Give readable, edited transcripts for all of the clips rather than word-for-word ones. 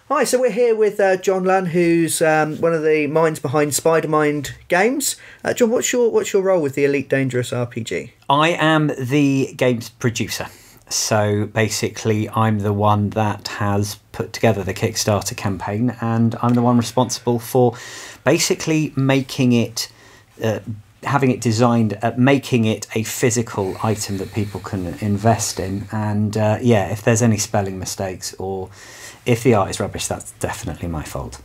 Hi, so we're here with Jon Lunn, who's one of the minds behind Spidermind Games. Jon, what's your role with the Elite Dangerous RPG? I am the games producer. So basically, I'm the one that has put together the Kickstarter campaign, and I'm the one responsible for basically making it, having it designed, making it a physical item that people can invest in. And yeah, if there's any spelling mistakes or if the art is rubbish, that's definitely my fault.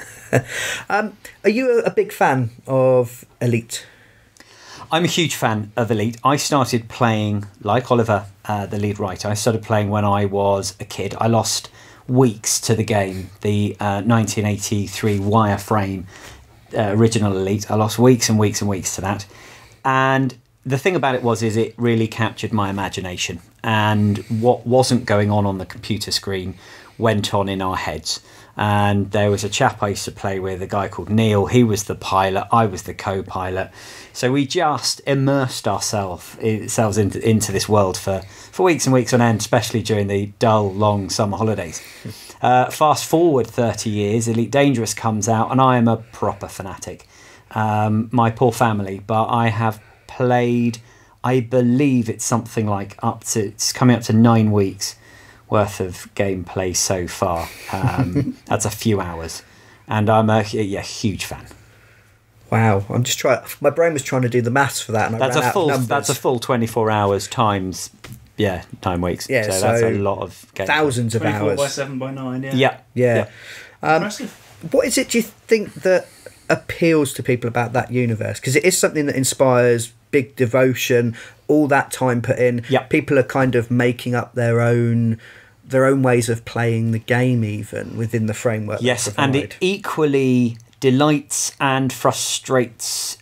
Are you a big fan of Elite? I'm a huge fan of Elite. I started playing, like Oliver, the lead writer, I started playing when I was a kid. I lost weeks to the game, the 1983 wireframe original Elite. I lost weeks and weeks and weeks to that. And the thing about it is it really captured my imagination. And what wasn't going on the computer screen went on in our heads. And there was a chap I used to play with, a guy called Neil. He was the pilot, I was the co-pilot. So we just immersed ourselves into this world for weeks and weeks on end, especially during the dull, long summer holidays. Fast forward 30 years, Elite Dangerous comes out, and I am a proper fanatic. My poor family, but I have played, I believe it's something like it's coming up to 9 weeks worth of gameplay so far. That's a few hours, and I'm a huge fan. Wow, I'm just trying. My brain was trying to do the maths for that, and that's a full 24 hours times 9 weeks. Yeah, so that's a lot of gameplay. Thousands of 24 hours. by 7 by 9. Yeah. Impressive. What is it do you think that appeals to people about that universe? Because it is something that inspires big devotion, all that time put in. People are kind of making up their own ways of playing the game, even within the framework. Yes, and it equally delights and frustrates,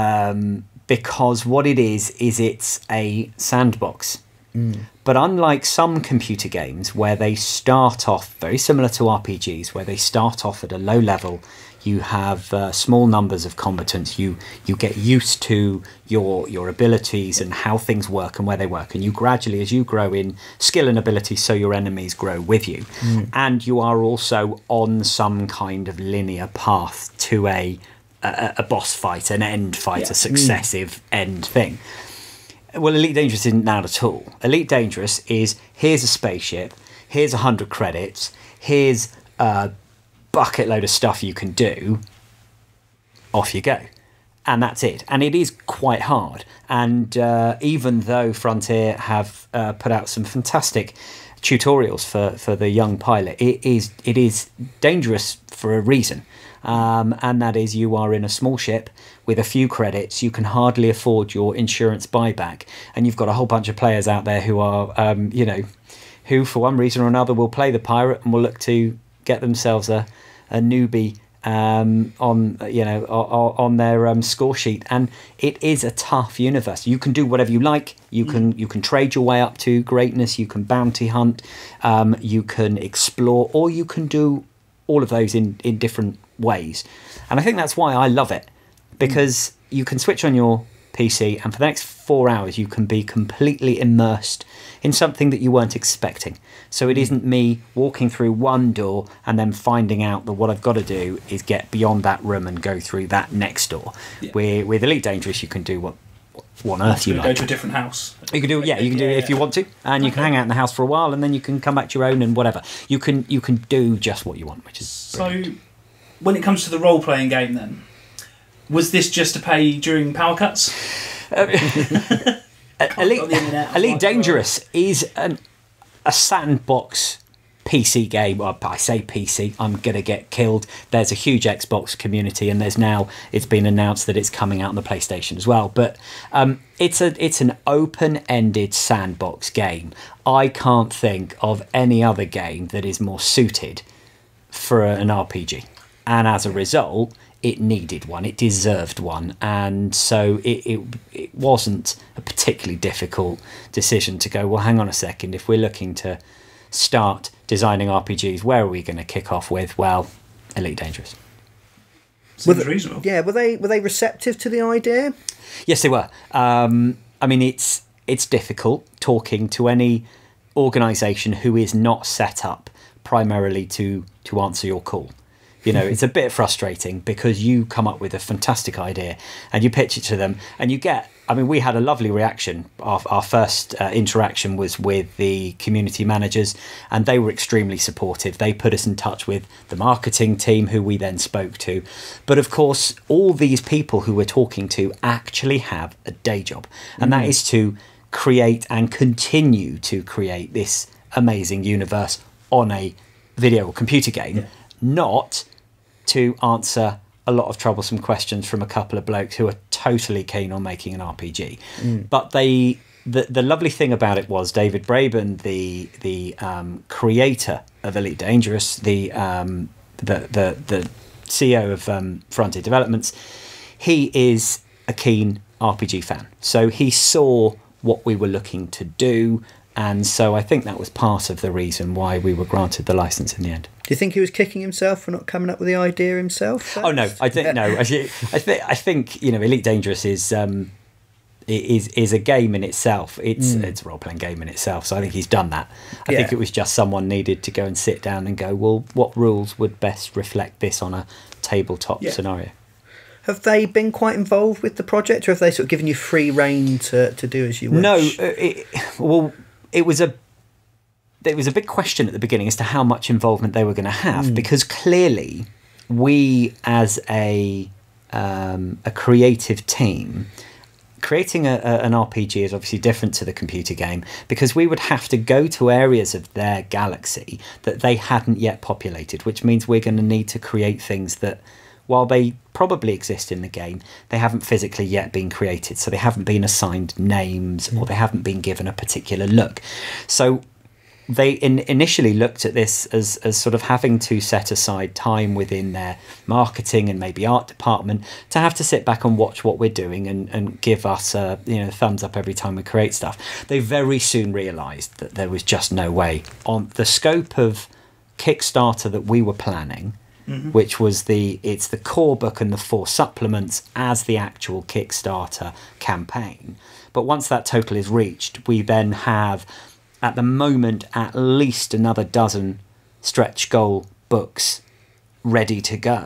because what it is it's a sandbox. But unlike some computer games where they start off very similar to RPGs, where they start off at a low level, you have small numbers of combatants, you get used to your abilities and how things work and where they work, and you gradually, as you grow in skill and ability, so your enemies grow with you. And you are also on some kind of linear path to a boss fight, an end fight, a successive end thing. Well, Elite Dangerous isn't that at all. Elite Dangerous is, here's a spaceship, here's 100 credits, here's a bucket load of stuff you can do, off you go. And that's it. And it is quite hard. And even though Frontier have put out some fantastic tutorials for the young pilot, it is dangerous for a reason. And that is, you are in a small ship with a few credits, you can hardly afford your insurance buyback, and you've got a whole bunch of players out there who are, who for one reason or another will play the pirate and will look to get themselves a newbie on their score sheet. And it is a tough universe. You can do whatever you like. You can trade your way up to greatness. You can bounty hunt. You can explore, or you can do all of those in different ways. And I think that's why I love it, because you can switch on your PC and for the next 4 hours you can be completely immersed in something that you weren't expecting. So it isn't me walking through one door and then finding out that what I've got to do is get beyond that room and go through that next door. With Elite Dangerous you can do what on earth you like. Go to a different house. You can do it if you want to, and you can hang out in the house for a while, and then you can come back to your own and whatever. You can do just what you want, which is brilliant. So when it comes to the role-playing game then, was this just to pay during power cuts? Elite Dangerous is a sandbox PC game. Well, I say PC, I'm going to get killed. There's a huge Xbox community, and it's been announced that it's coming out on the PlayStation as well. But it's an open-ended sandbox game. I can't think of any other game that is more suited for an RPG. And as a result, it needed one, it deserved one, and so it wasn't a particularly difficult decision to go, well, hang on a second, if we're looking to start designing RPGs, where are we going to kick off with? Well, Elite Dangerous. Seems reasonable. Yeah, were they receptive to the idea? Yes, they were. I mean, it's difficult talking to any organisation who is not set up primarily to to answer your call. It's a bit frustrating because you come up with a fantastic idea and you pitch it to them and you get, we had a lovely reaction. Our first interaction was with the community managers and they were extremely supportive. They put us in touch with the marketing team who we then spoke to. But of course, all these people who we're talking to actually have a day job, and that is to create and continue to create this amazing universe on a video or computer game, not to answer a lot of troublesome questions from a couple of blokes who are totally keen on making an RPG. But the lovely thing about it was David Braben, the creator of Elite Dangerous, the CEO of Frontier Developments, he is a keen RPG fan. So he saw what we were looking to do, and so I think that was part of the reason why we were granted the license in the end. Do you think he was kicking himself for not coming up with the idea himself first? Oh no, I think no. I think Elite Dangerous is a game in itself. It's a role playing game in itself. So I think he's done that. I think it was just someone needed to go and sit down and go, well, what rules would best reflect this on a tabletop scenario? Have they been quite involved with the project, or have they sort of given you free rein to do as you wish? No, it was a big question at the beginning as to how much involvement they were going to have, because clearly we, as a creative team, creating an RPG is obviously different to the computer game, because we would have to go to areas of their galaxy that they hadn't yet populated, which means we're going to need to create things that, while they probably exist in the game, they haven't physically yet been created. So they haven't been assigned names, or they haven't been given a particular look. So they initially looked at this as sort of having to set aside time within their marketing and maybe art department to have to sit back and watch what we're doing and give us a thumbs up every time we create stuff. They very soon realised that there was just no way on the scope of Kickstarter that we were planning, which was it's the core book and the 4 supplements as the actual Kickstarter campaign. But once that total is reached, we then have, at the moment, at least another dozen stretch goal books ready to go.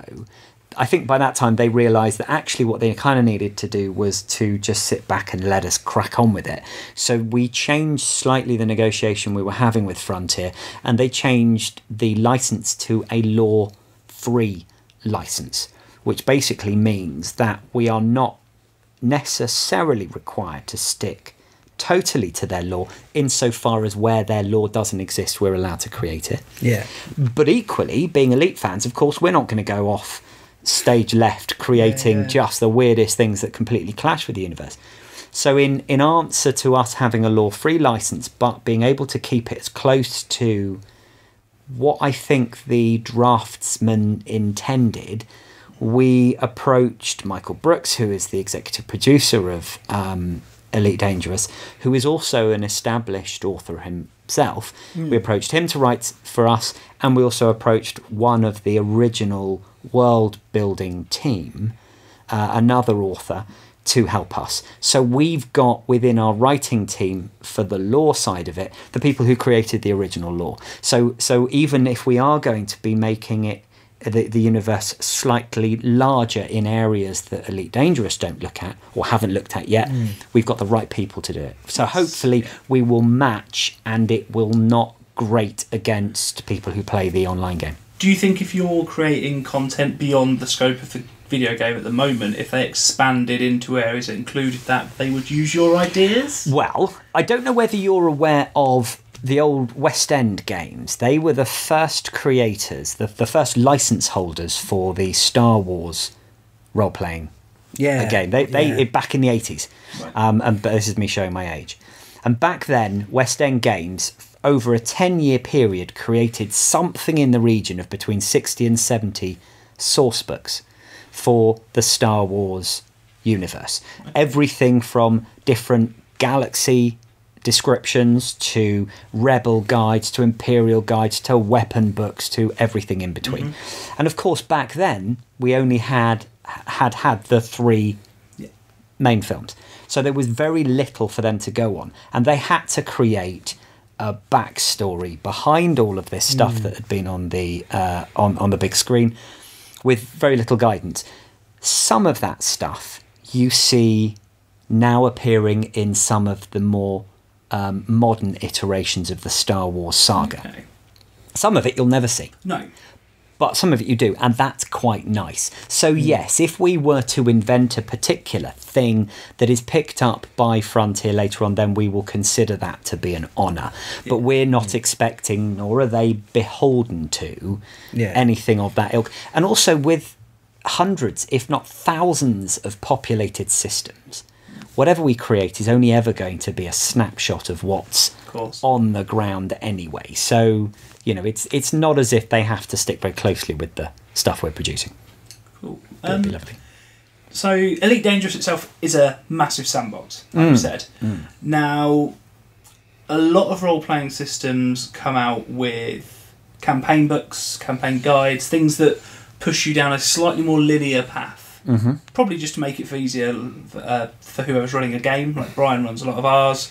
I think by that time they realised that actually what they kind of needed to do was to just sit back and let us crack on with it. So we changed slightly the negotiation we were having with Frontier, and they changed the license to a law-free license, which basically means that we are not necessarily required to stick totally to their law, insofar as where their law doesn't exist, we're allowed to create it. But equally, being Elite fans, of course, we're not going to go off stage left creating just the weirdest things that completely clash with the universe. So in answer to us having a law-free license, but being able to keep it as close to what I think the draftsman intended, we approached Michael Brooks, who is the executive producer of Elite Dangerous, who is also an established author himself. We approached him to write for us, and we also approached one of the original world building team, another author, to help us. So we've got within our writing team, for the lore side of it, the people who created the original lore. So even if we are going to be making it the universe slightly larger in areas that Elite Dangerous don't look at or haven't looked at yet, we've got the right people to do it. So hopefully we will match, and it will not grate against people who play the online game. Do you think if you're creating content beyond the scope of the video game at the moment, if they expanded into areas that included that, they would use your ideas? Well, I don't know whether you're aware of the old West End games. They were the first creators, the first license holders for the Star Wars role-playing game. They back in the 80s. Right. But this is me showing my age. And back then, West End Games, over a 10-year period, created something in the region of between 60 and 70 source books for the Star Wars universe. Okay. Everything from different galaxy descriptions to rebel guides to imperial guides to weapon books to everything in between. And of course, back then, we only had the 3 main films. So there was very little for them to go on. And they had to create a backstory behind all of this stuff that had been on the on the big screen, with very little guidance. Some of that stuff you see now appearing in some of the more modern iterations of the Star Wars saga. Okay. Some of it you'll never see. No. But some of it you do, and that's quite nice. So yes, if we were to invent a particular thing that is picked up by Frontier later on, then we will consider that to be an honour. But we're not expecting, nor are they beholden to, anything of that ilk. And also with hundreds, if not thousands, of populated systems, whatever we create is only ever going to be a snapshot of what's on the ground anyway. So, you know, it's not as if they have to stick very closely with the stuff we're producing. Cool. That'd be lovely. So, Elite Dangerous itself is a massive sandbox, like you said. Now, a lot of role-playing systems come out with campaign books, campaign guides, things that push you down a slightly more linear path. Probably just to make it easier for whoever's running a game. Like Brian runs a lot of ours.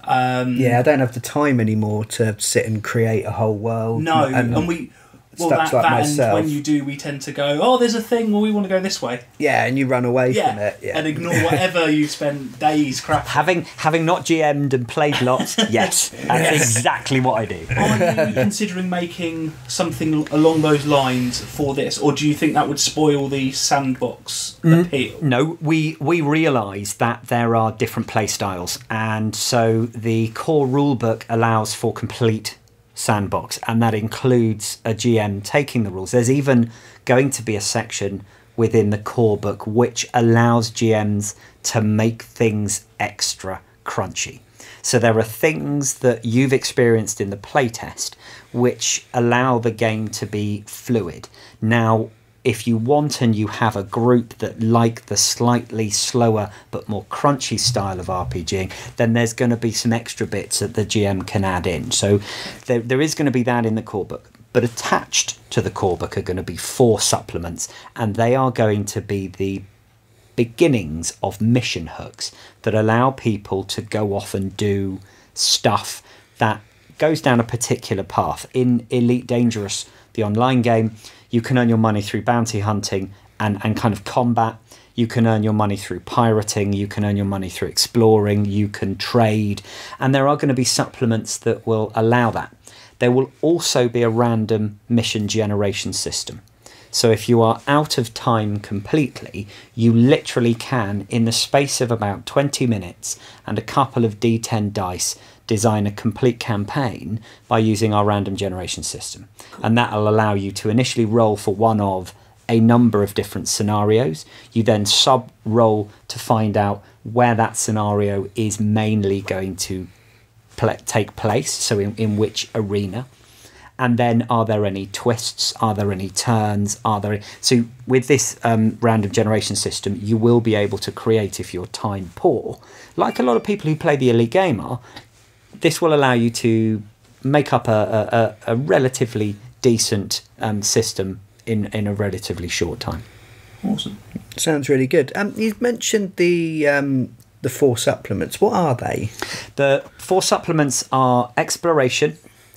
I don't have the time anymore to sit and create a whole world. No, and we... Well, that and when you do, we tend to go, oh, there's a thing, well, we want to go this way. Yeah, and you run away from it. Yeah. And ignore whatever you spent days crafting. Having not GM'd and played lots, yes, that's exactly what I do. Are you considering making something along those lines for this, or do you think that would spoil the sandbox appeal? No, we realise that there are different play styles, and so the core rulebook allows for complete sandbox, and that includes a GM taking the rules. There's even going to be a section within the core book which allows GMs to make things extra crunchy. So there are things that you've experienced in the playtest which allow the game to be fluid. Now, if you want and you have a group that like the slightly slower but more crunchy style of RPGing, then there's going to be some extra bits that the GM can add in. So there is going to be that in the core book. But attached to the core book are going to be 4 supplements, and they are going to be the beginnings of mission hooks that allow people to go off and do stuff that goes down a particular path. In Elite Dangerous, the online game, you can earn your money through bounty hunting and kind of combat. You can earn your money through pirating. You can earn your money through exploring. You can trade. And there are going to be supplements that will allow that. There will also be a random mission generation system. So if you are out of time completely, you literally can, in the space of about 20 minutes and a couple of D10 dice, design a complete campaign by using our random generation system. And that'll allow you to initially roll for one of a number of different scenarios. You then sub-roll to find out where that scenario is mainly going to take place, so in which arena. And then, are there any twists? Are there any turns? So with this random generation system, you will be able to create, if you're time poor, like a lot of people who play the Elite game are. This will allow you to make up a relatively decent system in a relatively short time. Awesome. Sounds really good. You've mentioned the 4 supplements. What are they? The 4 supplements are exploration,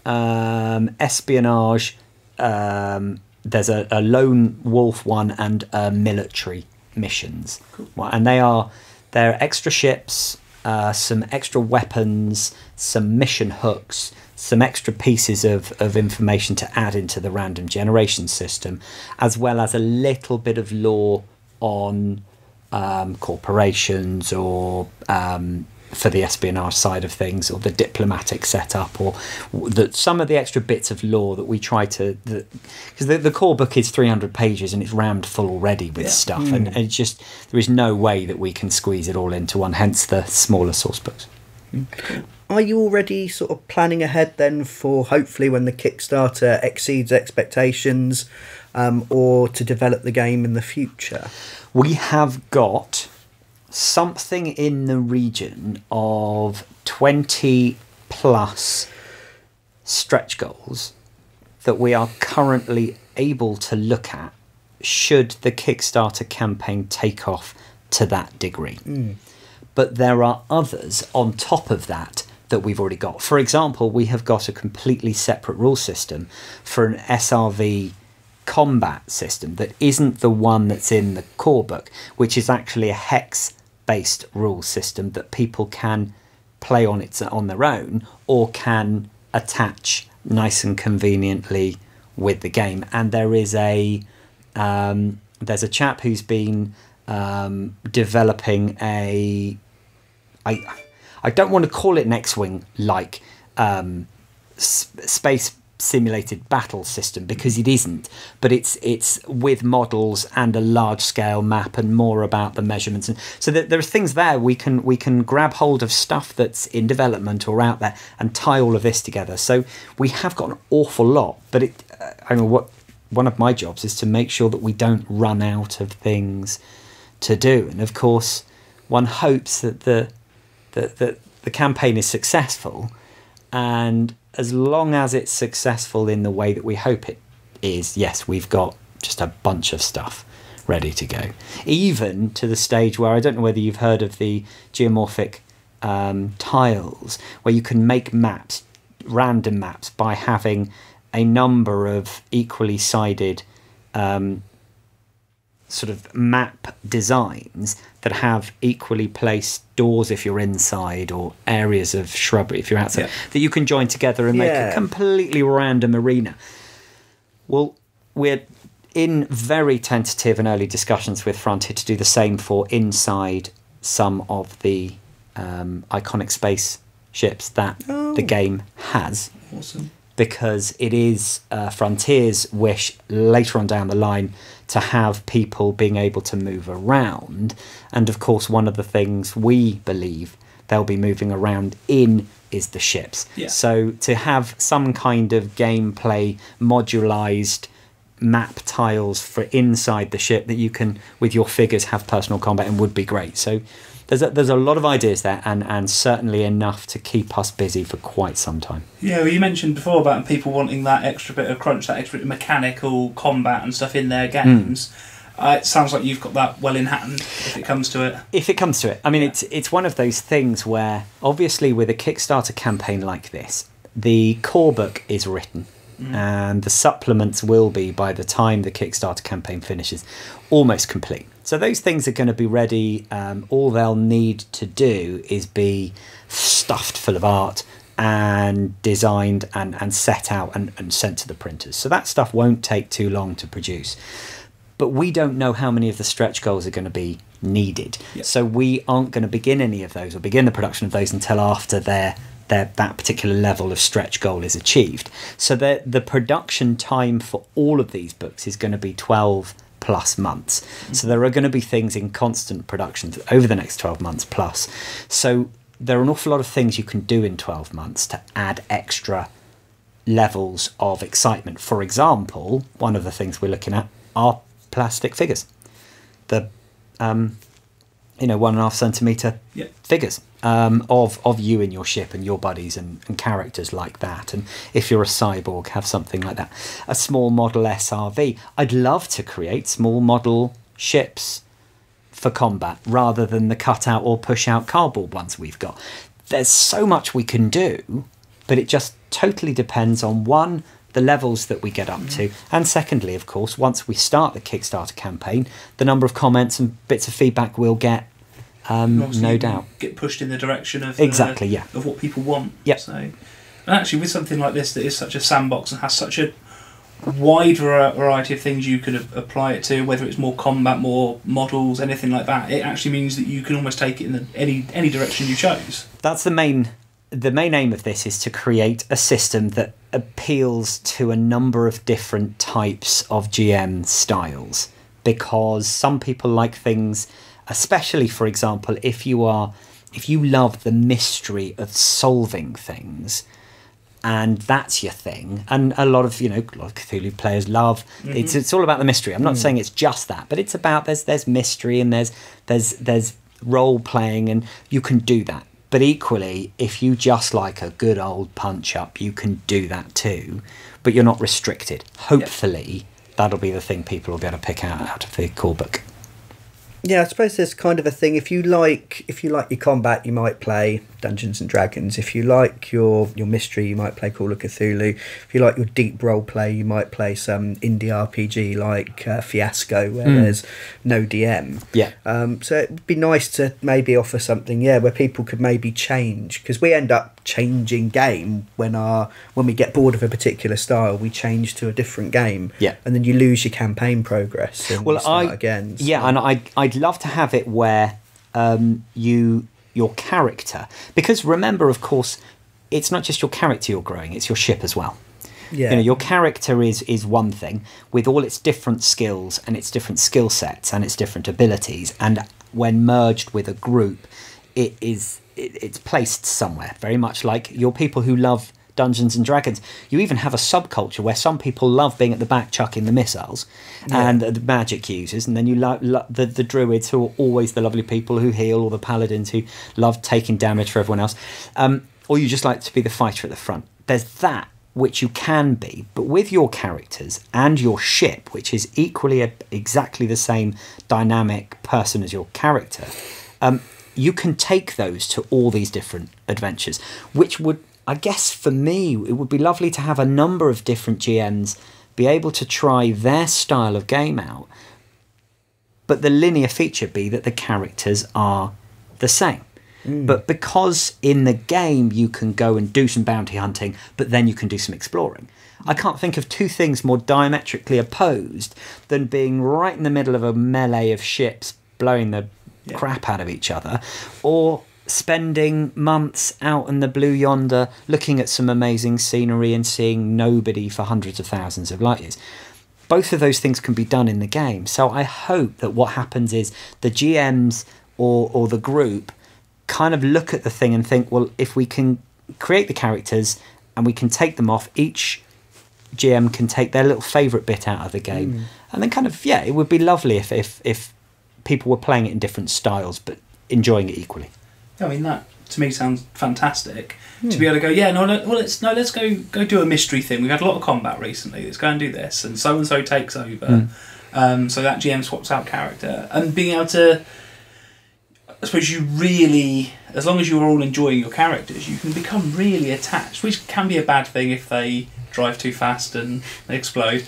espionage, there's a lone wolf one, and military missions. Cool. And they're extra ships, some extra weapons, some mission hooks, some extra pieces of information to add into the random generation system, as well as a little bit of lore on corporations, or for the espionage side of things, or the diplomatic setup, or some of the extra bits of lore that we try to... Because the core book is 300 pages and it's rammed full already with stuff, and it's just... There is no way that we can squeeze it all into one, hence the smaller source books. Are you already sort of planning ahead then for hopefully when the Kickstarter exceeds expectations, or to develop the game in the future? We have got something in the region of 20 plus stretch goals that we are currently able to look at should the Kickstarter campaign take off to that degree. But there are others on top of that that we've already got. For example, we have got a completely separate rule system for an SRV combat system that isn't the one that's in the core book, which is actually a hex-based rule system that people can play on their own or can attach nice and conveniently with the game. And there is there's a chap who's been developing I don't want to call it an X-Wing like space simulated battle system, because it isn't, but it's with models and a large scale map and more about the measurements, and so there are things there we can grab hold of stuff that's in development or out there and tie all of this together. So we have got an awful lot, but I know what one of my jobs is to make sure that we don't run out of things to do. And of course one hopes that the campaign is successful, and as long as it's successful in the way that we hope it is, yes, we've got just a bunch of stuff ready to go. Even to the stage where, I don't know whether you've heard of the geomorphic tiles, where you can make maps, random maps, by having a number of equally sided sort of map designs that have equally placed doors if you're inside, or areas of shrubbery if you're outside, that you can join together and make a completely random arena. Well, we're in very tentative and early discussions with Frontier to do the same for inside some of the iconic space ships that the game has. Awesome. Because it is Frontier's wish later on down the line to have people being able to move around. And of course, one of the things we believe they'll be moving around in is the ships. Yeah. So to have some kind of gameplay modularized map tiles for inside the ship that you can, with your figures, have personal combat in would be great. So there's a lot of ideas there, and certainly enough to keep us busy for quite some time. Yeah, well, you mentioned before about people wanting that extra bit of crunch, that extra bit of mechanical combat and stuff in their games. It sounds like you've got that well in hand if it comes to it. If it comes to it. I mean, it's one of those things where, obviously, with a Kickstarter campaign like this, the core book is written. And the supplements will be, by the time the Kickstarter campaign finishes, almost complete. So those things are going to be ready. All they'll need to do is be stuffed full of art and designed and set out and sent to the printers. So that stuff won't take too long to produce. But we don't know how many of the stretch goals are going to be needed. Yep. So we aren't going to begin any of those or begin the production of those until after that particular level of stretch goal is achieved. So the production time for all of these books is going to be 12 plus months. So there are going to be things in constant production over the next 12 months plus. So there are an awful lot of things you can do in 12 months to add extra levels of excitement. For example, one of the things we're looking at are plastic figures. The 1.5 centimetre figures of you and your ship and your buddies and characters like that. And if you're a cyborg, have something like that. A small model SRV. I'd love to create small model ships for combat rather than the cut out or push out cardboard ones we've got. There's so much we can do, but it just totally depends on, one, the levels that we get up to, and secondly, of course, once we start the Kickstarter campaign, the number of comments and bits of feedback we'll get, no doubt. Get pushed in the direction of of what people want. Yep. So, and actually, with something like this that is such a sandbox and has such a wide variety of things you could apply it to, whether it's more combat, more models, anything like that, it actually means that you can almost take it in any direction you chose. That's the main aim of this, is to create a system that appeals to a number of different types of GM styles, because some people like things, especially, for example, if you love the mystery of solving things, and that's your thing, and a lot of Cthulhu players love it's all about the mystery. I'm not saying it's just that, but it's about there's mystery and there's role playing, and you can do that. But equally, if you just like a good old punch up, you can do that too, but you're not restricted. Hopefully, that'll be the thing people will be able to pick out of the core book. Yeah, I suppose there's kind of a thing. If you like your combat, you might play Dungeons and Dragons. If you like your mystery, you might play Call of Cthulhu. If you like your deep role play, you might play some indie RPG like Fiasco, where there's no DM. So it'd be nice to maybe offer something, where people could maybe change, because we end up changing game when we get bored of a particular style, we change to a different game, and then you lose your campaign progress and you start again. And I'd love to have it where your character, because remember, of course, it's not just your character you're growing, it's your ship as well. Your character is one thing with all its different skills and its different skill sets and its different abilities, and when merged with a group, it's placed somewhere, very much like your people who love Dungeons and Dragons. You even have a subculture where some people love being at the back chucking the missiles and the magic users, and then you love the druids, who are always the lovely people who heal, or the paladins who love taking damage for everyone else, or you just like to be the fighter at the front. There's that which you can be, but with your characters and your ship, which is equally exactly the same dynamic person as your character, you can take those to all these different adventures, which would, I guess for me, it would be lovely to have a number of different GMs be able to try their style of game out, but the linear feature be that the characters are the same. But because in the game you can go and do some bounty hunting, but then you can do some exploring. I can't think of two things more diametrically opposed than being right in the middle of a melee of ships blowing the crap out of each other, or spending months out in the blue yonder looking at some amazing scenery and seeing nobody for hundreds of thousands of light years. Both of those things can be done in the game. So I hope that what happens is the GMs or the group kind of look at the thing and think, well, if we can create the characters and we can take them off, each GM can take their little favourite bit out of the game, and then kind of, it would be lovely if people were playing it in different styles but enjoying it equally. I mean, that to me sounds fantastic. To be able to go, let's go do a mystery thing. We've had a lot of combat recently. Let's go and do this, and so takes over. So that GM swaps out character, and being able to, I suppose you really, as long as you're all enjoying your characters, you can become really attached, which can be a bad thing if they drive too fast and they explode.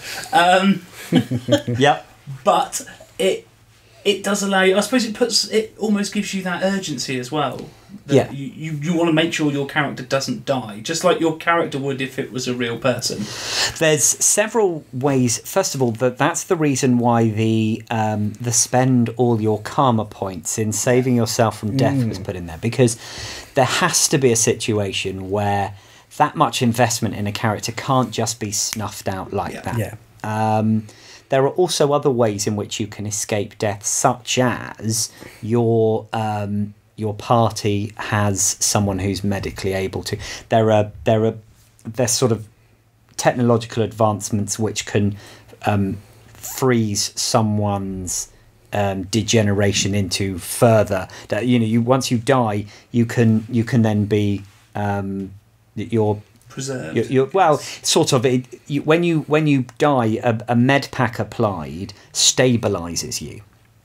But it does allow you, I suppose it almost gives you that urgency as well. That you want to make sure your character doesn't die, just like your character would if it was a real person. There's several ways. First of all, that's the reason why the spend all your karma points in saving yourself from death was put in there, because there has to be a situation where that much investment in a character can't just be snuffed out like that. There are also other ways in which you can escape death, such as your party has someone who's medically able to. There's sort of technological advancements which can freeze someone's degeneration into further. Once you die, you can then be you're preserved. When you die, a med pack applied stabilizes you.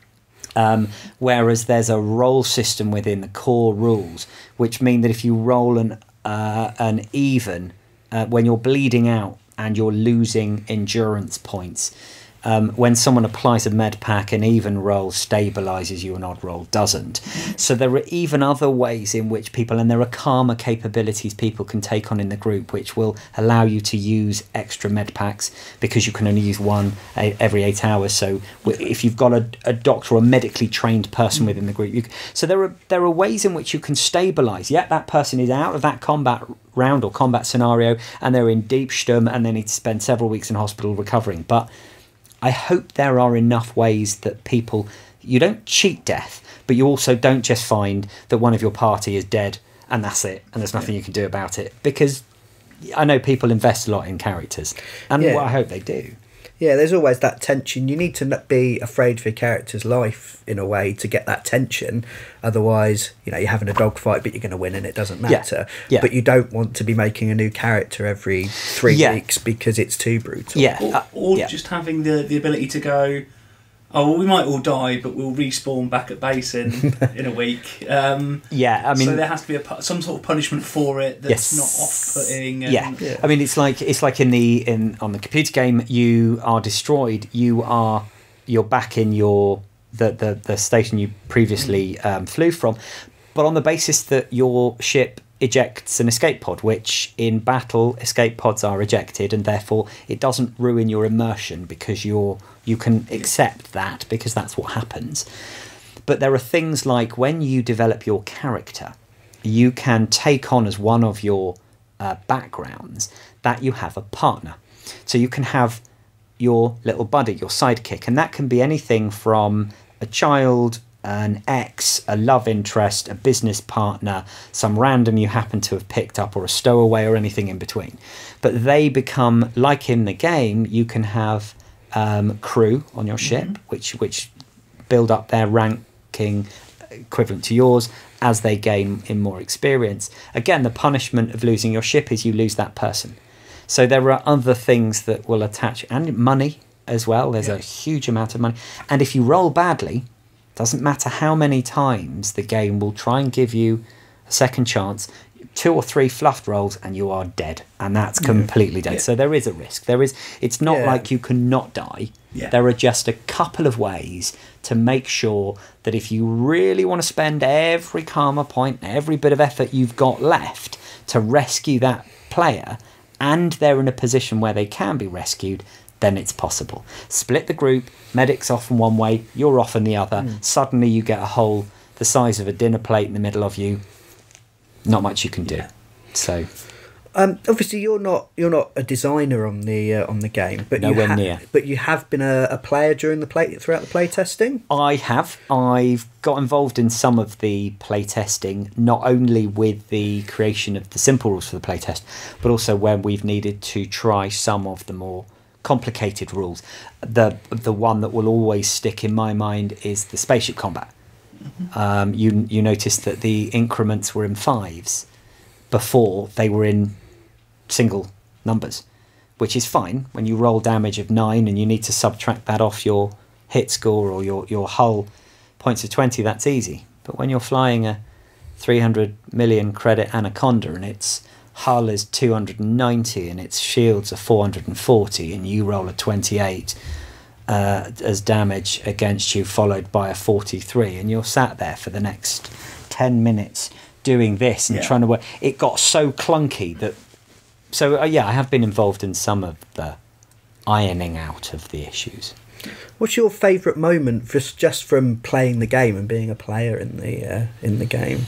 Whereas there's a roll system within the core rules, which mean that if you roll an even when you're bleeding out and you're losing endurance points, when someone applies a med pack, an even roll stabilizes you, an odd roll doesn't. So there are even other ways in which and there are karma capabilities people can take on in the group, which will allow you to use extra med packs, because you can only use one every 8 hours. So if you've got a doctor or a medically trained person within the group, so there are ways in which you can stabilize. That person is out of that combat round or combat scenario, and they're in deep sturm, and they need to spend several weeks in hospital recovering. But I hope there are enough ways that you don't cheat death, but you also don't just find that one of your party is dead and that's it, and there's nothing you can do about it, because I know people invest a lot in characters, and I hope they do. Yeah, there's always that tension. You need to not be afraid for your character's life in a way to get that tension. Otherwise, you're having a dogfight, but you're going to win and it doesn't matter. But you don't want to be making a new character every 3 weeks because it's too brutal. Or just having the ability to go, oh, well, we might all die, but we'll respawn back at base in a week. Yeah, I mean, so there has to be some sort of punishment for it that's not off-putting. Yeah, I mean, it's like on the computer game, you are destroyed. You're back in the station you previously flew from, but on the basis that your ship ejects an escape pod, which in battle escape pods are ejected, and therefore it doesn't ruin your immersion because you can accept that because that's what happens. But there are things like when you develop your character, you can take on as one of your backgrounds that you have a partner. So you can have your little buddy, your sidekick, and that can be anything from a child, an ex, a love interest, a business partner, some random you happen to have picked up, or a stowaway, or anything in between. But they become, like in the game, you can have crew on your ship, which build up their ranking equivalent to yours as they gain in more experience. Again, the punishment of losing your ship is you lose that person. So there are other things that will attach, and money as well. There's a huge amount of money. And if you roll badly, doesn't matter how many times the game will try and give you a second chance, 2 or 3 fluffed rolls and you are dead, and that's completely dead. So there is a risk. It's not like you cannot die. There are just a couple of ways to make sure that if you really want to spend every karma point, every bit of effort you've got left to rescue that player, and they're in a position where they can be rescued, then it's possible. Split the group, medics off in one way, you're off in the other. Suddenly you get a hole the size of a dinner plate in the middle of you. Not much you can do. So, obviously you're not a designer on the game, but nowhere near. But you have been a player throughout the play testing. I have. I've got involved in some of the play testing, not only with the creation of the simple rules for the play test, but also when we've needed to try some of the more complicated rules. The one that will always stick in my mind is the spaceship combat. You noticed that the increments were in 5s before they were in single numbers, which is fine when you roll damage of 9 and you need to subtract that off your hit score or your hull points of 20. That's easy. But when you're flying a 300 million credit Anaconda and its hull is 290 and its shields are 440 and you roll a 28 as damage against you, followed by a 43, and you're sat there for the next 10 minutes doing this and trying to work. It got so clunky that I have been involved in some of the ironing out of the issues. What's your favourite moment just from playing the game and being a player in the game?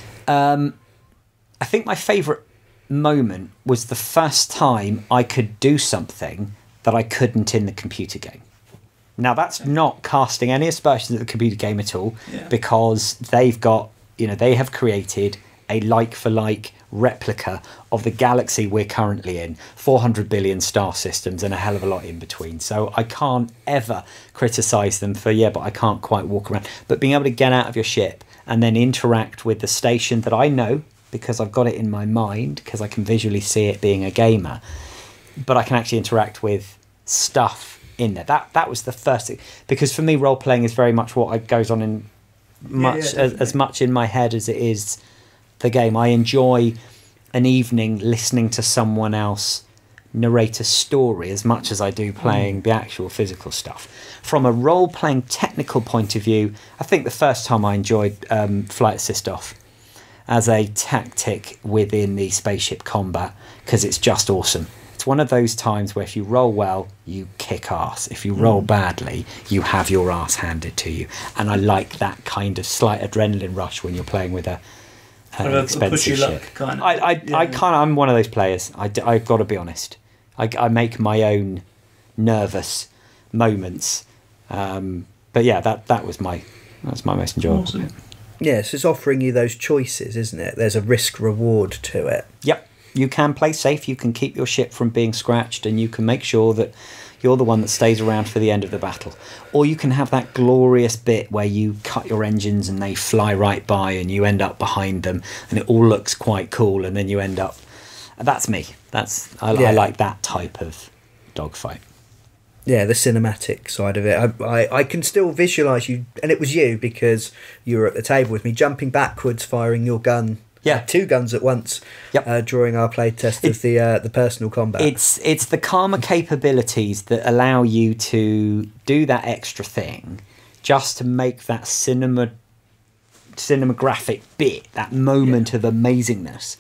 I think my favourite moment was the first time I could do something that I couldn't in the computer game. Now that's not casting any aspersions at the computer game at all, because they've got, they have created a like-for-like replica of the galaxy we're currently in, 400 billion star systems and a hell of a lot in between. So I can't ever criticise them for, but I can't quite walk around. But being able to get out of your ship and then interact with the station that I know, because I've got it in my mind, because I can visually see it being a gamer, but I can actually interact with stuff in there. That was the first thing, because for me role-playing is very much what goes on in as much in my head as it is the game. I enjoy an evening listening to someone else narrate a story as much as I do playing the actual physical stuff. From a role-playing technical point of view, I think the first time I enjoyed Flight Assist Off as a tactic within the spaceship combat, because it's just awesome. It's one of those times where if you roll well, you kick ass. If you roll badly, you have your ass handed to you. And I like that kind of slight adrenaline rush when you're playing with an expensive ship. I'm one of those players. I've got to be honest. I make my own nervous moments. But yeah, that was my most enjoyable bit. Yes, it's offering you those choices, isn't it? There's a risk-reward to it. Yep. You can play safe, you can keep your ship from being scratched, and you can make sure that you're the one that stays around for the end of the battle. Or you can have that glorious bit where you cut your engines and they fly right by and you end up behind them and it all looks quite cool, and then you end up... That's me. I like that type of dogfight. Yeah, the cinematic side of it. I can still visualise you, and it was you because you were at the table with me, jumping backwards, firing your gun. Yeah, 2 guns at once. Yep. During our playtest of the personal combat. It's the karma capabilities that allow you to do that extra thing, just to make that cinematographic bit, that moment of amazingness.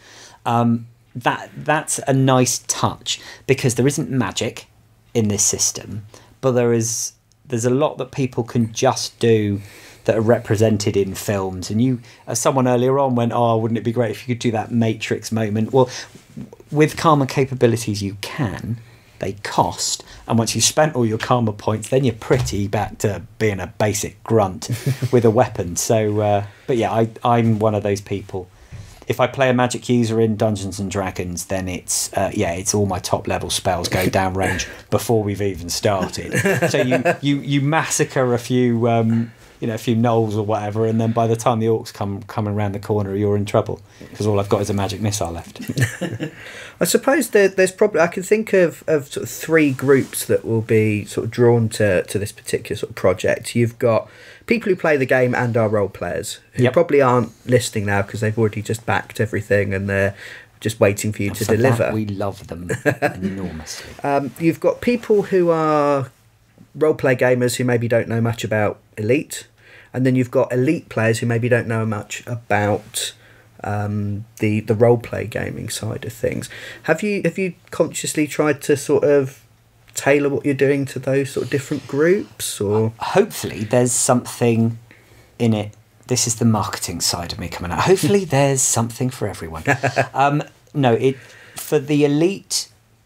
That's a nice touch, because there isn't magic in this system, but there's a lot that people can just do that are represented in films. And you, as someone earlier on went, oh, wouldn't it be great if you could do that Matrix moment? Well, with karma capabilities you can. They cost, and once you've spent all your karma points, then you're pretty back to being a basic grunt with a weapon. So but yeah, I'm one of those people. If I play a magic user in Dungeons and Dragons, then it's all my top level spells go down range before we've even started. So you massacre a few a few gnolls or whatever, and then by the time the orcs come around the corner, you're in trouble, because all I've got is a magic missile left. I suppose there's probably, I can think of sort of 3 groups that will be sort of drawn to this particular sort of project. You've got people who play the game and are role players, who probably aren't listening now because they've already just backed everything and they're just waiting for you to deliver. That we love them enormously. You've got people who are role-play gamers who maybe don't know much about Elite, and then you've got Elite players who maybe don't know much about the role-play gaming side of things. Have you consciously tried to sort of tailor what you're doing to those sort of different groups, or hopefully there's something in it? This is the marketing side of me coming out. Hopefully there's something for everyone. No, for the Elite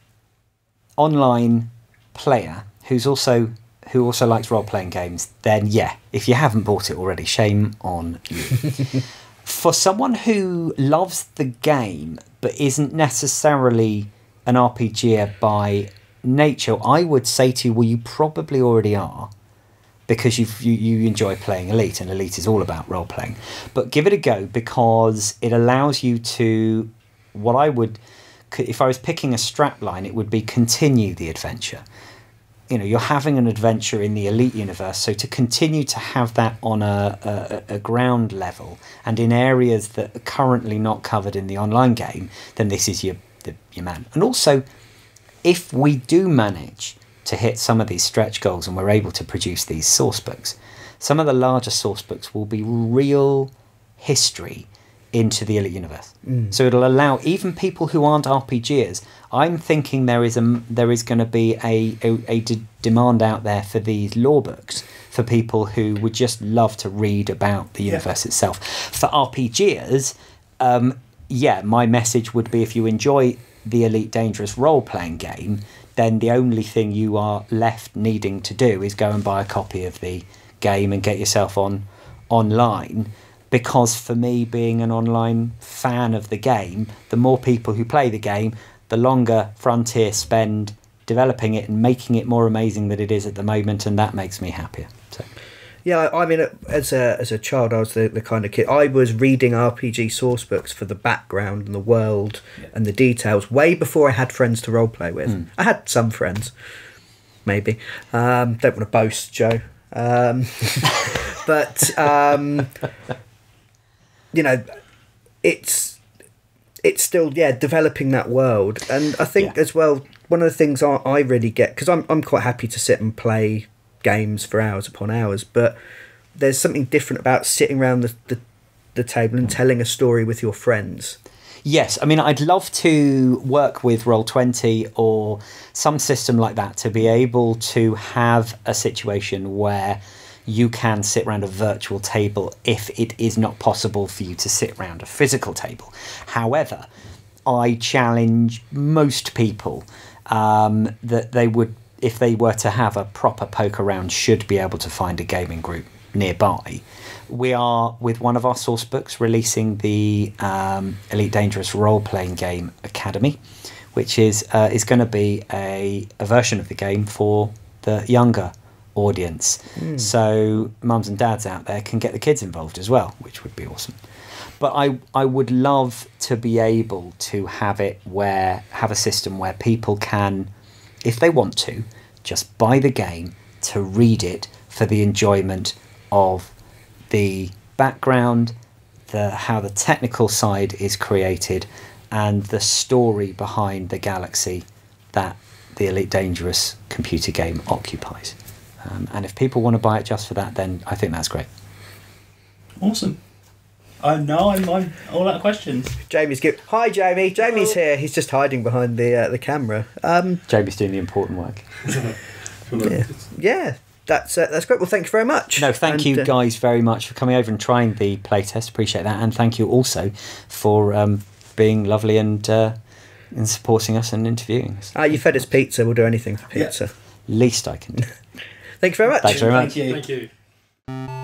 online player who also likes role-playing games, then yeah, if you haven't bought it already, shame on you. For someone who loves the game but isn't necessarily an RPGer by nature, I would say to you, well, you probably already are, because you enjoy playing Elite, and Elite is all about role-playing. But give it a go, because it allows you to, if I was picking a strapline, it would be continue the adventure. You're having an adventure in the Elite universe, so to continue to have that on a ground level and in areas that are currently not covered in the online game, then this is your man. And also, if we do manage to hit some of these stretch goals and we're able to produce these source books, some of the larger source books will be real history into the Elite universe. So it'll allow even people who aren't RPGers. I'm thinking there is going to be a demand out there for these lore books for people who would just love to read about the universe itself. For RPGers, my message would be, if you enjoy the Elite Dangerous role-playing game, then the only thing you are left needing to do is go and buy a copy of the game and get yourself online. Because for me, being an online fan of the game, the more people who play the game, the longer Frontier spend developing it and making it more amazing than it is at the moment, and that makes me happier. So. Yeah, I mean, as a child, I was the kind of kid. I was reading RPG source books for the background and the world and the details way before I had friends to roleplay with. I had some friends, maybe. Don't want to boast, Joe. But... it's still developing that world. And I think as well, one of the things I really get, because I'm quite happy to sit and play games for hours upon hours, but there's something different about sitting around the table and telling a story with your friends. Yes, I mean, I'd love to work with Roll20 or some system like that to be able to have a situation where you can sit around a virtual table if it is not possible for you to sit around a physical table. However, I challenge most people that they would, if they were to have a proper poker round, should be able to find a gaming group nearby. We are, with one of our source books, releasing the Elite Dangerous role-playing game Academy, which is going to be a version of the game for the younger audience. So mums and dads out there can get the kids involved as well, which would be awesome. But I would love to be able to have a system where people can, if they want to, just buy the game to read it for the enjoyment of the background, how the technical side is created, and the story behind the galaxy that the Elite Dangerous computer game occupies. And if people want to buy it just for that, then I think that's great. Awesome. No, I'm all out of questions. Jamie's good. Hi, Jamie. Jamie's here. He's just hiding behind the camera. Jamie's doing the important work. Yeah. That's great. Well, thank you very much. No, thank you guys very much for coming over and trying the playtest. Appreciate that, and thank you also for being lovely and supporting us and interviewing us. You fed us pizza. We'll do anything for pizza. Least I can do. Thank you very much. Thanks very much. Thank you. Thank you.